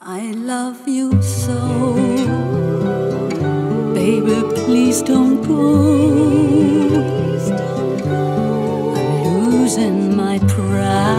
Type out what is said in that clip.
I love you so. Baby, please don't go. I'm losing my pride.